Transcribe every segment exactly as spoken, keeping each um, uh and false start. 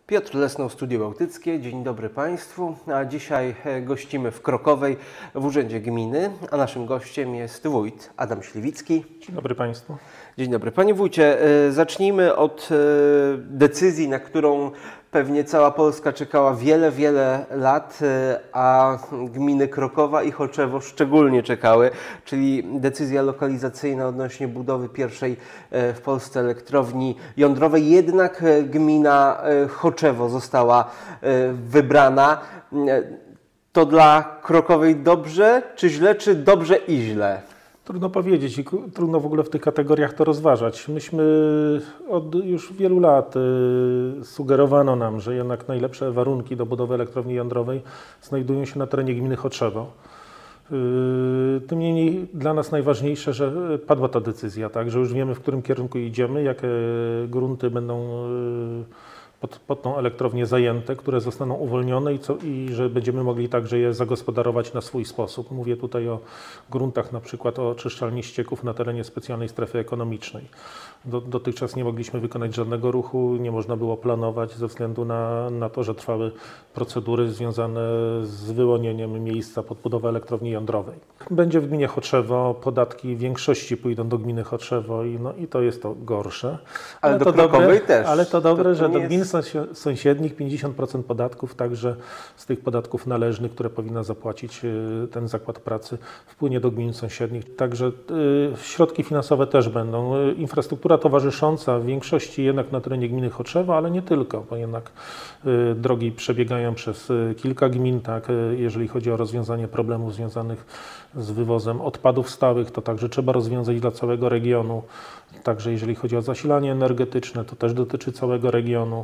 Piotr Lesno, Studio Bałtyckie. Dzień dobry Państwu. A dzisiaj gościmy w Krokowej w Urzędzie Gminy, a naszym gościem jest wójt Adam Śliwicki. Dzień dobry Państwu. Dzień dobry. Panie wójcie, zacznijmy od decyzji, na którą pewnie cała Polska czekała wiele, wiele lat, a gminy Krokowa i Choczewo szczególnie czekały, czyli decyzja lokalizacyjna odnośnie budowy pierwszej w Polsce elektrowni jądrowej. Jednak gmina Choczewo została wybrana. To dla Krokowej dobrze, czy źle, czy dobrze i źle? Trudno powiedzieć i trudno w ogóle w tych kategoriach to rozważać. Myśmy od już wielu lat y, sugerowano nam, że jednak najlepsze warunki do budowy elektrowni jądrowej znajdują się na terenie gminy Choczewo. Y, tym niemniej dla nas najważniejsze, że padła ta decyzja, tak, że już wiemy, w którym kierunku idziemy, jakie grunty będą y, Pod, pod tą elektrownię zajęte, które zostaną uwolnione i, co, i że będziemy mogli także je zagospodarować na swój sposób. Mówię tutaj o gruntach, na przykład o oczyszczalni ścieków na terenie specjalnej strefy ekonomicznej. Do, dotychczas nie mogliśmy wykonać żadnego ruchu, nie można było planować ze względu na, na to, że trwały procedury związane z wyłonieniem miejsca pod budowę elektrowni jądrowej. Będzie w gminie Choczewo, podatki w większości pójdą do gminy Choczewo i, no, i to jest to gorsze. Ale, ale do to Krokowej dobre, też. Ale to dobre, to, to że do jest... gmin sąsiednich pięćdziesiąt procent podatków, także z tych podatków należnych, które powinna zapłacić ten zakład pracy, wpłynie do gmin sąsiednich. Także środki finansowe też będą. Infrastruktura towarzysząca w większości jednak na terenie gminy Choczewo, ale nie tylko, bo jednak drogi przebiegają przez kilka gmin, tak, jeżeli chodzi o rozwiązanie problemów związanych z wywozem odpadów stałych, to także trzeba rozwiązać dla całego regionu. Także jeżeli chodzi o zasilanie energetyczne, to też dotyczy całego regionu,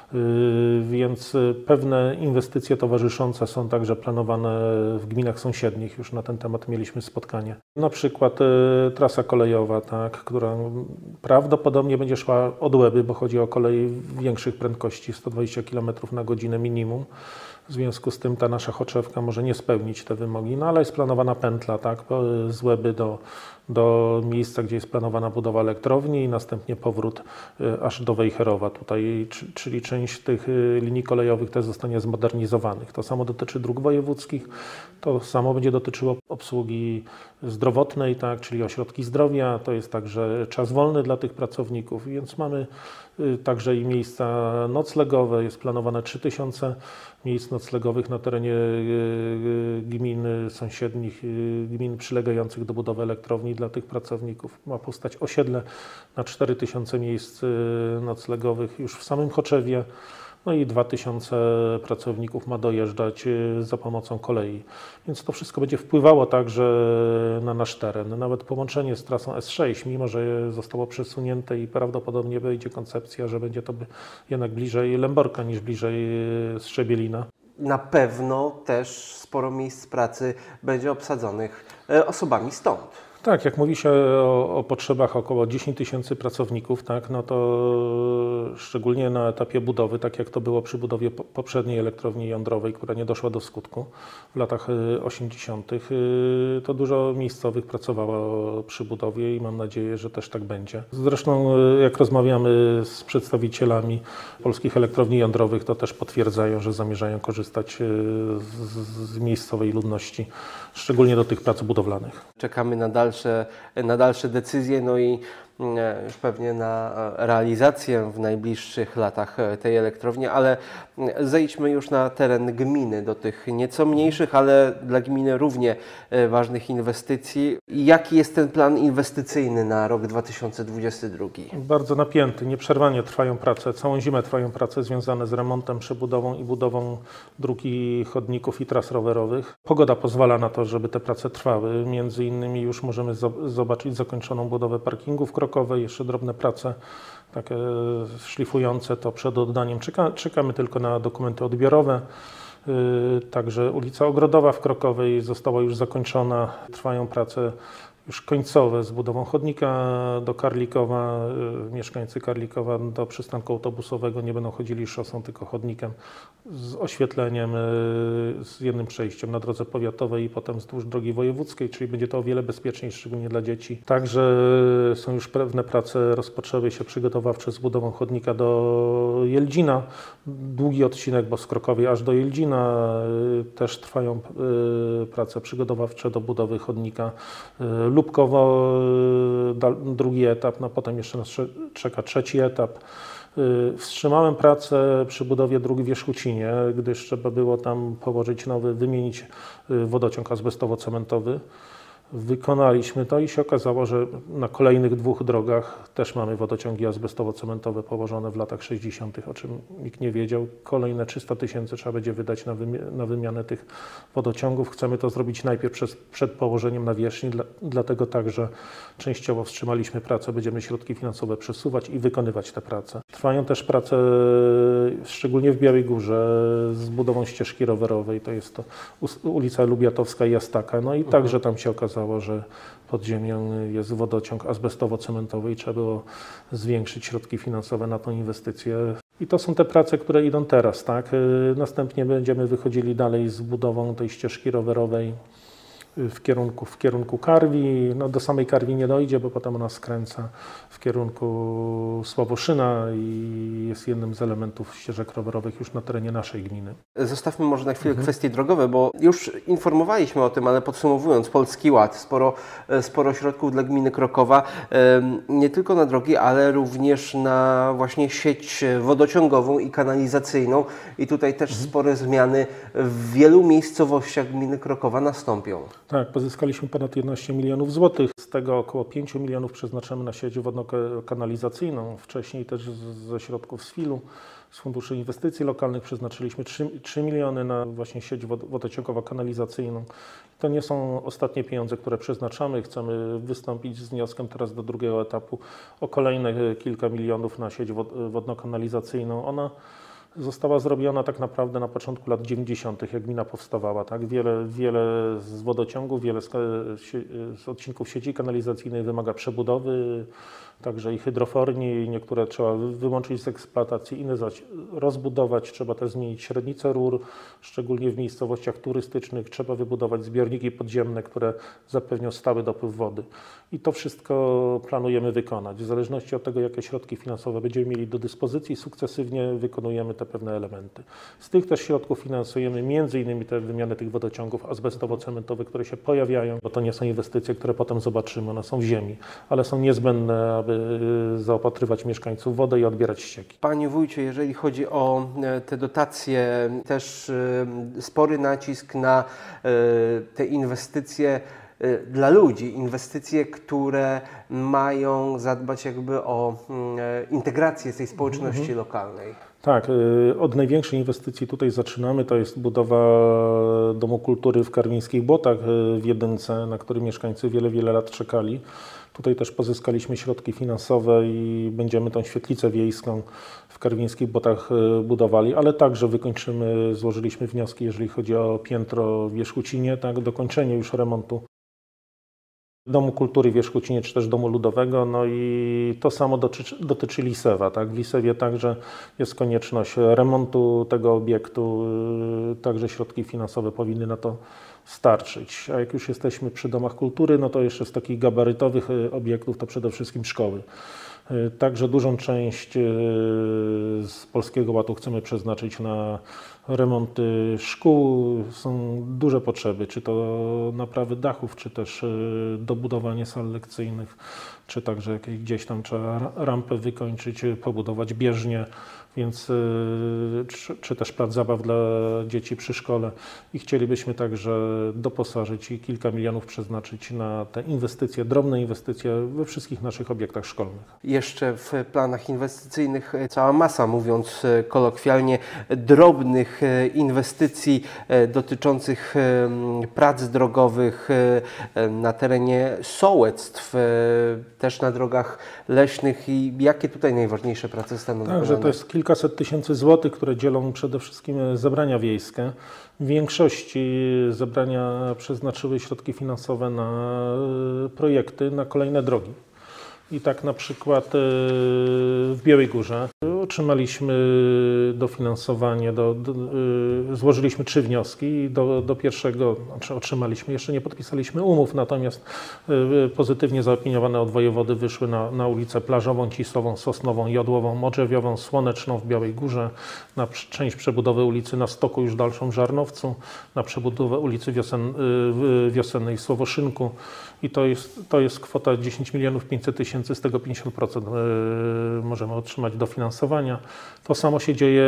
więc pewne inwestycje towarzyszące są także planowane w gminach sąsiednich. Już na ten temat mieliśmy spotkanie. Na przykład trasa kolejowa, tak, która prawdopodobnie będzie szła od Łeby, bo chodzi o kolej większych prędkości, sto dwadzieścia kilometrów na godzinę minimum. W związku z tym ta nasza Choczewka może nie spełnić te wymogi, no ale jest planowana pętla, tak, z Łeby do, do miejsca, gdzie jest planowana budowa elektrowni i następnie powrót aż do Wejherowa tutaj, czyli część tych linii kolejowych też zostanie zmodernizowanych. To samo dotyczy dróg wojewódzkich, to samo będzie dotyczyło obsługi zdrowotnej, tak, czyli ośrodki zdrowia, to jest także czas wolny dla tych pracowników, więc mamy także i miejsca noclegowe, jest planowane trzy tysiące miejsc noclegowych na terenie gmin sąsiednich, gmin przylegających do budowy elektrowni dla tych pracowników. Ma powstać osiedle na cztery tysiące miejsc noclegowych już w samym Choczewie. No i dwa tysiące pracowników ma dojeżdżać za pomocą kolei. Więc to wszystko będzie wpływało także na nasz teren. Nawet połączenie z trasą S sześć, mimo że zostało przesunięte i prawdopodobnie będzie koncepcja, że będzie to jednak bliżej Lęborka niż bliżej Strzebielina. Na pewno też sporo miejsc pracy będzie obsadzonych osobami stąd. Tak, jak mówi się o, o potrzebach około dziesięć tysięcy pracowników, tak, no to szczególnie na etapie budowy, tak jak to było przy budowie poprzedniej elektrowni jądrowej, która nie doszła do skutku w latach osiemdziesiątych, to dużo miejscowych pracowało przy budowie i mam nadzieję, że też tak będzie. Zresztą jak rozmawiamy z przedstawicielami polskich elektrowni jądrowych, to też potwierdzają, że zamierzają korzystać z, z miejscowej ludności, szczególnie do tych prac budowlanych. Czekamy na dalsze na dalsze decyzje, no i już pewnie na realizację w najbliższych latach tej elektrowni, ale zejdźmy już na teren gminy, do tych nieco mniejszych, ale dla gminy równie ważnych inwestycji. Jaki jest ten plan inwestycyjny na rok dwa tysiące dwudziesty drugi? Bardzo napięty, nieprzerwanie trwają prace, całą zimę trwają prace związane z remontem, przebudową i budową dróg i chodników i tras rowerowych. Pogoda pozwala na to, żeby te prace trwały. Między innymi już możemy zobaczyć zakończoną budowę parkingu w Krokowej, jeszcze drobne prace takie szlifujące to przed oddaniem. Czeka, czekamy tylko na dokumenty odbiorowe. Także ulica Ogrodowa w Krokowej została już zakończona. Trwają prace już końcowe z budową chodnika do Karlikowa. Mieszkańcy Karlikowa do przystanku autobusowego nie będą chodzili szosą, tylko chodnikiem z oświetleniem, z jednym przejściem na drodze powiatowej i potem wzdłuż drogi wojewódzkiej, czyli będzie to o wiele bezpieczniej, szczególnie dla dzieci. Także są już pewne prace, rozpoczęły się przygotowawcze z budową chodnika do Jeldzina. Długi odcinek, bo z Krokowej aż do Jeldzina. Też trwają prace przygotowawcze do budowy chodnika Lubkowo, drugi etap, no potem jeszcze nas czeka trzeci etap. Wstrzymałem pracę przy budowie dróg w Wierzchucinie, gdyż trzeba było tam położyć nowy, wymienić wodociąg azbestowo-cementowy. Wykonaliśmy to i się okazało, że na kolejnych dwóch drogach też mamy wodociągi azbestowo-cementowe położone w latach sześćdziesiątych, o czym nikt nie wiedział. Kolejne trzysta tysięcy trzeba będzie wydać na, wymi na wymianę tych wodociągów. Chcemy to zrobić najpierw przez, przed położeniem nawierzchni, dla, dlatego także częściowo wstrzymaliśmy pracę, będziemy środki finansowe przesuwać i wykonywać te prace. Trwają też prace, szczególnie w Białej Górze, z budową ścieżki rowerowej, to jest to ulica Lubiatowska i Jastaka, no i mhm. także tam się okazało, że pod ziemią jest wodociąg azbestowo-cementowy i trzeba było zwiększyć środki finansowe na tą inwestycję. I to są te prace, które idą teraz, tak? Następnie będziemy wychodzili dalej z budową tej ścieżki rowerowej w kierunku, w kierunku Karwi. No, do samej Karwi nie dojdzie, bo potem ona skręca w kierunku Sławoszyna i jest jednym z elementów ścieżek rowerowych już na terenie naszej gminy. Zostawmy może na chwilę mhm. kwestie drogowe, bo już informowaliśmy o tym, ale podsumowując, Polski Ład, sporo, sporo środków dla gminy Krokowa, nie tylko na drogi, ale również na właśnie sieć wodociągową i kanalizacyjną i tutaj też mhm. spore zmiany w wielu miejscowościach gminy Krokowa nastąpią. Tak, pozyskaliśmy ponad jedenaście milionów złotych, z tego około pięć milionów przeznaczamy na sieć wodno-kanalizacyjną, wcześniej też ze środków z filu, z Funduszy Inwestycji Lokalnych przeznaczyliśmy trzy miliony na właśnie sieć wodociągowo-kanalizacyjną. To nie są ostatnie pieniądze, które przeznaczamy, chcemy wystąpić z wnioskiem teraz do drugiego etapu o kolejne kilka milionów na sieć wodno-kanalizacyjną. Ona została zrobiona tak naprawdę na początku lat dziewięćdziesiątych, jak gmina powstawała. Tak? Wiele, wiele z wodociągów, wiele z, z odcinków sieci kanalizacyjnej wymaga przebudowy, także i hydroforni, niektóre trzeba wyłączyć z eksploatacji, inne zaś rozbudować, trzeba też zmienić średnicę rur, szczególnie w miejscowościach turystycznych, trzeba wybudować zbiorniki podziemne, które zapewnią stały dopływ wody. I to wszystko planujemy wykonać. W zależności od tego, jakie środki finansowe będziemy mieli do dyspozycji, sukcesywnie wykonujemy te pewne elementy. Z tych też środków finansujemy między innymi te wymiany tych wodociągów azbestowo-cementowych, które się pojawiają, bo to nie są inwestycje, które potem zobaczymy, one są w ziemi, ale są niezbędne, aby zaopatrywać mieszkańców wodę i odbierać ścieki. Panie wójcie, jeżeli chodzi o te dotacje, też spory nacisk na te inwestycje dla ludzi, inwestycje, które mają zadbać jakby o integrację tej społeczności mhm. lokalnej. Tak, od największej inwestycji tutaj zaczynamy, to jest budowa Domu Kultury w Karwińskich Błotach w Jedynce, na który mieszkańcy wiele, wiele lat czekali. Tutaj też pozyskaliśmy środki finansowe i będziemy tą świetlicę wiejską w Karwińskich Błotach budowali, ale także wykończymy, złożyliśmy wnioski, jeżeli chodzi o piętro w Wierzchucinie, tak, dokończenie już remontu Domu Kultury w Wierzchucinie, czy też Domu Ludowego, no i to samo dotyczy, dotyczy Lisewa, tak? W Lisewie także jest konieczność remontu tego obiektu, także środki finansowe powinny na to starczyć. A jak już jesteśmy przy domach kultury, no to jeszcze z takich gabarytowych obiektów to przede wszystkim szkoły. Także dużą część z Polskiego Ładu chcemy przeznaczyć na remonty szkół. Są duże potrzeby, czy to naprawy dachów, czy też dobudowanie sal lekcyjnych, czy także gdzieś tam trzeba rampę wykończyć, pobudować bieżnię, więc czy, czy też plac zabaw dla dzieci przy szkole. I chcielibyśmy także doposażyć i kilka milionów przeznaczyć na te inwestycje, drobne inwestycje we wszystkich naszych obiektach szkolnych. Jeszcze w planach inwestycyjnych cała masa, mówiąc kolokwialnie, drobnych pewnych inwestycji dotyczących prac drogowych na terenie sołectw, też na drogach leśnych i jakie tutaj najważniejsze prace staną Także wykonane? to jest kilkaset tysięcy złotych, które dzielą przede wszystkim zebrania wiejskie. W większości zebrania przeznaczyły środki finansowe na projekty, na kolejne drogi. I tak na przykład w Białej Górze otrzymaliśmy dofinansowanie, do, do, złożyliśmy trzy wnioski i do, do pierwszego, znaczy otrzymaliśmy, jeszcze nie podpisaliśmy umów, natomiast pozytywnie zaopiniowane od wojewody wyszły na, na ulicę Plażową, Cisową, Sosnową, Jodłową, Modrzewiową, Słoneczną w Białej Górze, na część przebudowy ulicy na Stoku, już dalszą w Żarnowcu, na przebudowę ulicy Wiosen, Wiosennej w Słowoszynku i to jest, to jest kwota dziesięć milionów pięćset tysięcy, z tego pięćdziesiąt procent możemy otrzymać dofinansowania. To samo się dzieje,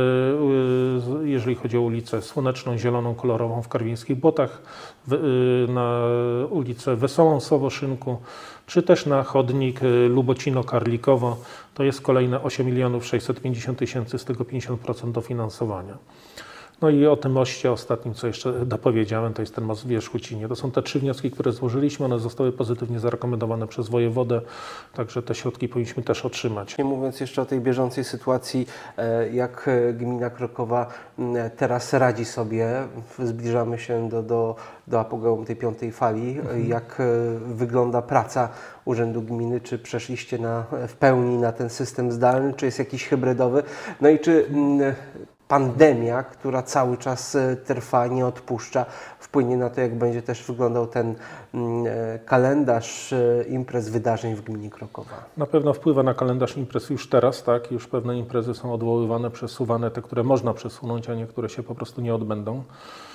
jeżeli chodzi o ulicę Słoneczną, Zieloną, Kolorową w Karwińskich Błotach, na ulicę Wesołą w Słowoszynku, czy też na chodnik Lubocino-Karlikowo. To jest kolejne osiem milionów sześćset pięćdziesiąt tysięcy, z tego pięćdziesiąt procent dofinansowania. No i o tym moście ostatnim, co jeszcze dopowiedziałem, to jest ten most w Wierzchucinie. To są te trzy wnioski, które złożyliśmy, one zostały pozytywnie zarekomendowane przez wojewodę, także te środki powinniśmy też otrzymać. Nie mówiąc jeszcze o tej bieżącej sytuacji, jak gmina Krokowa teraz radzi sobie, zbliżamy się do, do, do apogeum tej piątej fali, mhm. jak wygląda praca Urzędu Gminy, czy przeszliście na, w pełni na ten system zdalny, czy jest jakiś hybrydowy, no i czy pandemia, która cały czas trwa, nie odpuszcza, wpłynie na to, jak będzie też wyglądał ten kalendarz imprez, wydarzeń w gminie Krokowa. Na pewno wpływa na kalendarz imprez już teraz, tak? Już pewne imprezy są odwoływane, przesuwane, te, które można przesunąć, a niektóre się po prostu nie odbędą.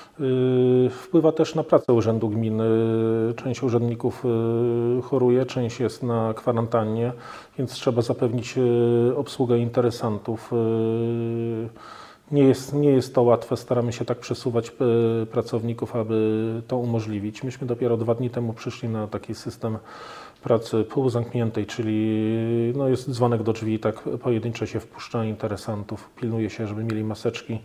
Wpływa też na pracę Urzędu Gminy. Część urzędników choruje, część jest na kwarantannie, więc trzeba zapewnić obsługę interesantów. Nie jest, nie jest to łatwe, staramy się tak przesuwać pracowników, aby to umożliwić. Myśmy dopiero dwa dni temu przyszli na taki system pracy półzamkniętej, czyli no jest dzwonek do drzwi, tak pojedynczo się wpuszcza interesantów, pilnuje się, żeby mieli maseczki.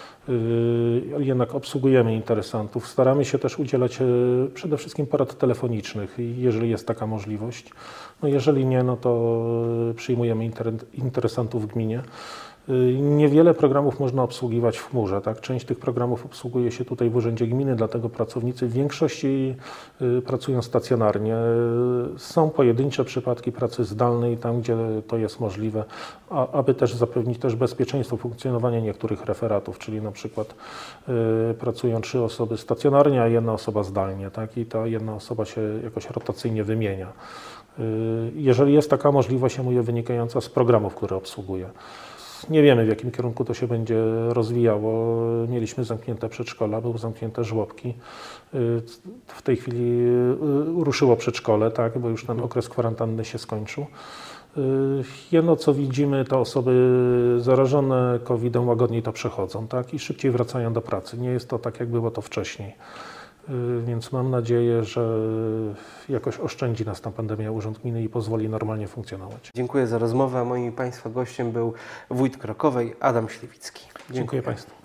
Jednak obsługujemy interesantów. Staramy się też udzielać przede wszystkim porad telefonicznych, jeżeli jest taka możliwość. No jeżeli nie, no to przyjmujemy interesantów w gminie. Niewiele programów można obsługiwać w chmurze, tak? Część tych programów obsługuje się tutaj w Urzędzie Gminy, dlatego pracownicy w większości pracują stacjonarnie. Są pojedyncze przypadki pracy zdalnej, tam gdzie to jest możliwe, a, aby też zapewnić też bezpieczeństwo funkcjonowania niektórych referatów, czyli na przykład y, pracują trzy osoby stacjonarnie, a jedna osoba zdalnie, tak? I ta jedna osoba się jakoś rotacyjnie wymienia. Y, jeżeli jest taka możliwość, ja mówię, wynikająca z programów, które obsługuje. Nie wiemy, w jakim kierunku to się będzie rozwijało. Mieliśmy zamknięte przedszkola, były zamknięte żłobki. W tej chwili ruszyło przedszkole, tak, bo już ten okres kwarantanny się skończył. Jedno, co widzimy, to osoby zarażone kowidem łagodniej to przechodzą, tak, i szybciej wracają do pracy. Nie jest to tak, jak było to wcześniej. Więc mam nadzieję, że jakoś oszczędzi nas ta pandemia Urząd Gminy i pozwoli normalnie funkcjonować. Dziękuję za rozmowę. Moim Państwa gościem był wójt Krokowej Adam Śliwicki. Dziękuję, Dziękuję Państwu.